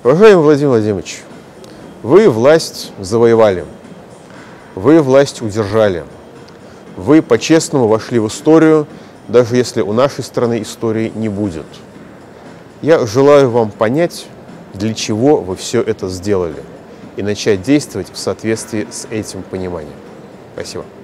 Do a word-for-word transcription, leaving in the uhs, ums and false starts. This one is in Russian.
Уважаемый Владимир Владимирович, вы власть завоевали, вы власть удержали, вы по-честному вошли в историю, даже если у нашей страны истории не будет. Я желаю вам понять, для чего вы все это сделали, и начать действовать в соответствии с этим пониманием. Спасибо.